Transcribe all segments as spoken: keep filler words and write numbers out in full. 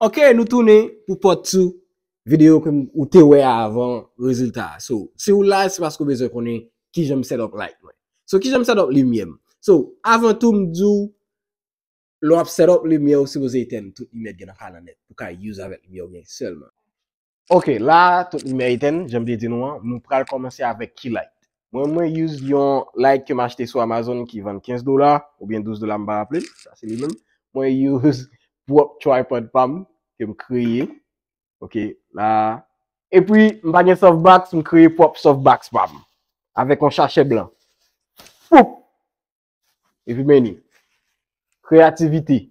Ok, nou tourne pou pot sou video ou te wè avant rezultat. So, si ou la, se pasko bezè konen ki jem set up light mwen. So, ki jem set up lumièm. So, avant tout mdou, lo ap set up lumiè ou si wè iten tout lumiè gen a kananet pou ka use avèk lumiè ou gen selman. Ok, la, tout lumiè iten, jem de di nou an, nou pral komanse avèk key light. Mwen mwen use yon light ke m achete sou Amazon ki vende quinze dollars ou bien douze dollars mba rappele. Sa se li men. Mwen use Prop Tripod Pam ke m kreye. Ok, la. E puis, m bagyen softbox, m kreye Prop Softbox Pam. Avèk an chache blanc. Poup! E puis meni. Kreativite.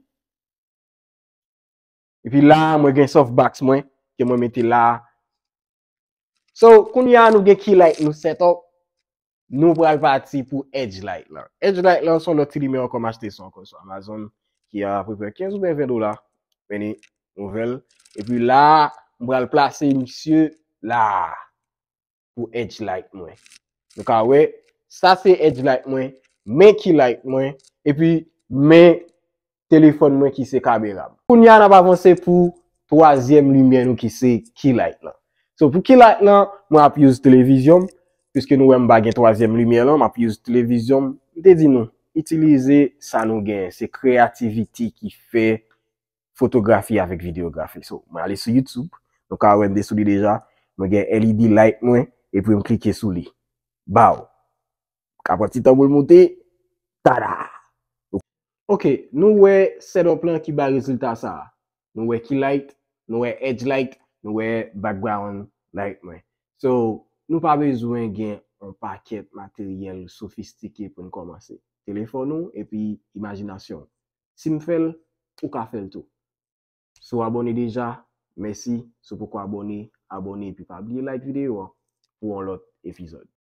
E puis la, mwen gen softbox mwen ke mwen mette la. So, koun ya nou gen key light nou set up. Nou pral parti pou Edge Light la. Edge Light la son loti lumiè an kom achete son kon so Amazon ki a prepare quinze ou vingt dollars. Meni, nouvel. Et puis là, m pral place msye la pou Edge Light mwen. Nou ka we, sa se Edge Light mwen, men key light mwen, et puis men telefon mwen ki se kamera. Koun ya nan avanse pou troisième lumiè nou ki se key light la. So pou key light la, mwen ap use televizyon. Puisque nous avons une troisième lumière, là, m'a use télévision. Je te dis nous, utiliser ça nous gagne. C'est créativité qui fait photographie avec vidéographie. So, je vais aller sur YouTube. Donc, je vais me déjà. Je vais L E D light, moi, et puis je cliquer sur lui. Bao. Après, si tu as monter, tada! Ok, nous avons setup plan qui va résultat ça. Nous avons key light, nous avons edge light, nous avons background light, moi. So, nou pa bezwen gen un paket materyel sofistike pou nou komanse. Telefon nou, epi imaginasyon. Si m fel, ou ka fel tou. Sou abone deja, mersi. Sou pou ko abone, abone, epi pa bliye like video pou an lot epizod.